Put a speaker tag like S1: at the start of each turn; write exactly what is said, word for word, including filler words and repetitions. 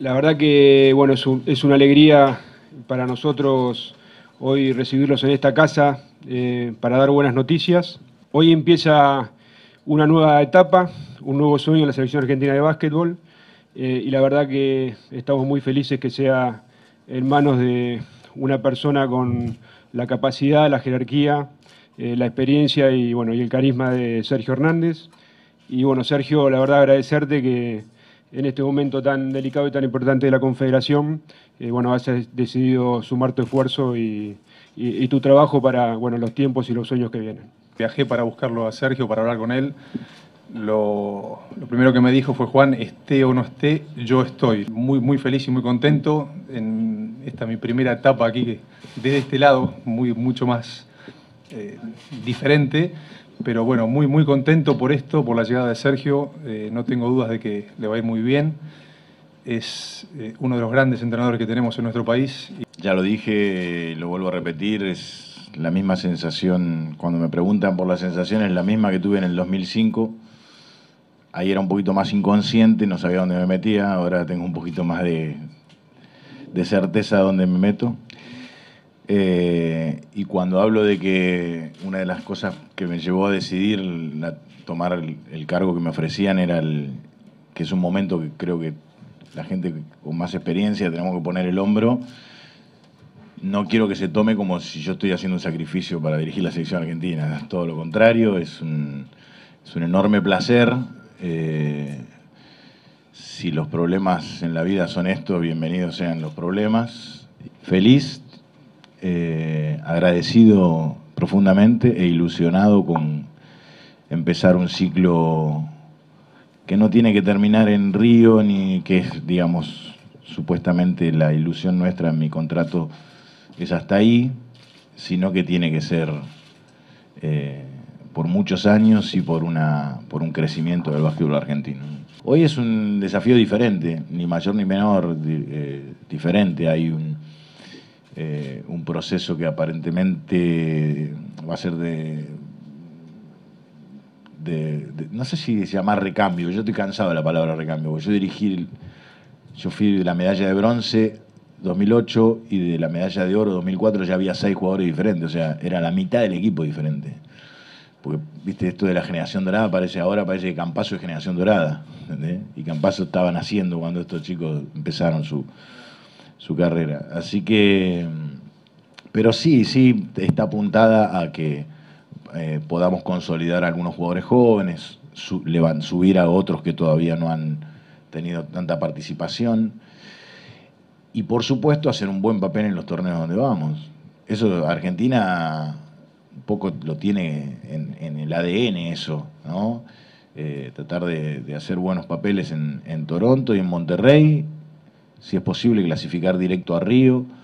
S1: La verdad que bueno, es, un- es una alegría para nosotros hoy recibirlos en esta casa eh, para dar buenas noticias. Hoy empieza una nueva etapa, un nuevo sueño en la selección argentina de básquetbol eh, y la verdad que estamos muy felices que sea en manos de una persona con la capacidad, la jerarquía, eh, la experiencia y, bueno, y el carisma de Sergio Hernández. Y bueno, Sergio, la verdad agradecerte que en este momento tan delicado y tan importante de la Confederación, eh, bueno, has decidido sumar tu esfuerzo y, y- y tu trabajo para, bueno, los tiempos y los sueños que vienen.
S2: Viajé para buscarlo a Sergio, para hablar con él. Lo, lo primero que me dijo fue: Juan, esté o no esté, yo estoy. Muy, muy feliz y muy contento en esta mi primera etapa aquí, que desde este lado, muy, mucho más eh, diferente. Pero bueno, muy, muy contento por esto, por la llegada de Sergio. Eh, no tengo dudas de que le va a ir muy bien. Es eh, uno de los grandes entrenadores que tenemos en nuestro país.
S3: Ya lo dije, lo vuelvo a repetir, es la misma sensación, cuando me preguntan por la sensación, es la misma que tuve en el dos mil cinco. Ahí era un poquito más inconsciente, no sabía dónde me metía, ahora tengo un poquito más de, de certeza de dónde me meto. Eh, y cuando hablo de que una de las cosas que me llevó a decidir la- tomar el, el cargo que me ofrecían era el, que es un momento que creo que la gente con más experiencia tenemos que poner el hombro. No quiero que se tome como si yo estoy haciendo un sacrificio para dirigir la selección argentina. Es todo lo contrario, es un, es un enorme placer. Eh, si los problemas en la vida son estos, bienvenidos sean los problemas. Feliz, eh, agradecido profundamente e ilusionado con empezar un ciclo que no tiene que terminar en Río, ni que es, digamos, supuestamente la ilusión nuestra en mi contrato es hasta ahí, sino que tiene que ser eh, por muchos años y por, una, por un crecimiento del básquetbol argentino. Hoy es un desafío diferente, ni mayor ni menor, di- eh, diferente. Hay un, eh, un proceso que aparentemente va a ser de, de, de- no sé si llamar recambio, yo estoy cansado de la palabra recambio, porque yo dirigí, yo fui de la medalla de bronce dos mil ocho y de la medalla de oro dos mil cuatro ya había seis jugadores diferentes, o sea, era la mitad del equipo diferente. Porque, viste, esto de la generación dorada parece ahora, parece que Campazzo es generación dorada, ¿entendés? Y Campazzo estaba naciendo cuando estos chicos empezaron su, su carrera. Así que, pero sí, sí, está apuntada a que eh, podamos consolidar a algunos jugadores jóvenes, su, levan, subir a otros que todavía no han tenido tanta participación y por supuesto hacer un buen papel en los torneos donde vamos. Eso Argentina un poco lo tiene en, en el A D N eso, ¿no? Eh, tratar de, de hacer buenos papeles en, en Toronto y en Monterrey, si es posible clasificar directo a Río.